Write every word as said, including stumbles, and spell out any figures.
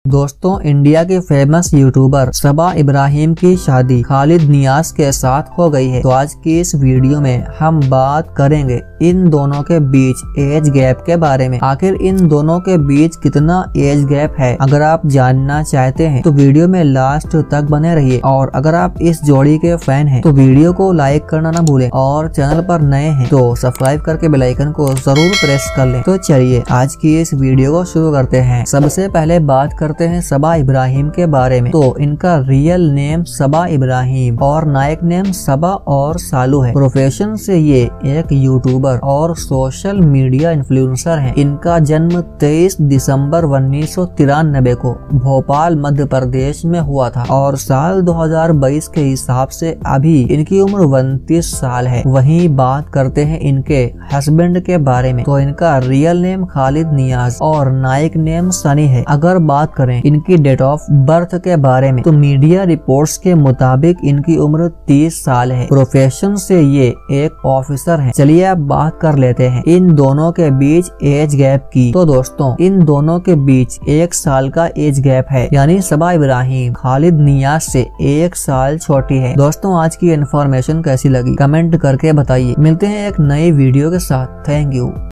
दोस्तों, इंडिया के famous YouTuber सबा इब्राहिम की शादी खालिद नियाज के साथ हो गई है। तो आज की इस वीडियो में हम बात करेंगे इन दोनों के बीच एज गैप के बारे में। आखिर इन दोनों के बीच कितना एज गैप है, अगर आप जानना चाहते हैं तो वीडियो में लास्ट तक बने रहिए। और अगर आप इस जोड़ी के फैन हैं तो वीडियो को लाइक करना ना भूलें और चैनल पर नए हैं तो सब्सक्राइब करके बेल आइकन को जरूर प्रेस कर लें। तो चलिए आज की इस वीडियो को शुरू करते हैं। सबसे पहले बात करते हैं सबा इब्राहिम के बारे में। तो इनका रियल नेम सबा इब्राहिम और नाइक नेम सबा और सालू है। प्रोफेशन से ये एक यूट्यूबर और सोशल मीडिया इन्फ्लुएंसर हैं। इनका जन्म तेईस दिसंबर उन्नीस सौ तिरानबे को भोपाल मध्य प्रदेश में हुआ था और साल दो हज़ार बाईस के हिसाब से अभी इनकी उम्र उनतीस साल है। वहीं बात करते हैं इनके हस्बैंड के बारे में। तो इनका रियल नेम खालिद नियाज और नाइक नेम सनी है। अगर बात करें इनकी डेट ऑफ बर्थ के बारे में तो मीडिया रिपोर्ट्स के मुताबिक इनकी उम्र तीस साल है। प्रोफेशन से ये एक ऑफिसर है। चलिए अब बात कर लेते हैं इन दोनों के बीच एज गैप की। तो दोस्तों, इन दोनों के बीच एक साल का एज गैप है, यानी सबा इब्राहिम खालिद नियाज से एक साल छोटी है। दोस्तों, आज की इन्फॉर्मेशन कैसी लगी कमेंट करके बताइए। मिलते हैं एक नई वीडियो के साथ। Thank you.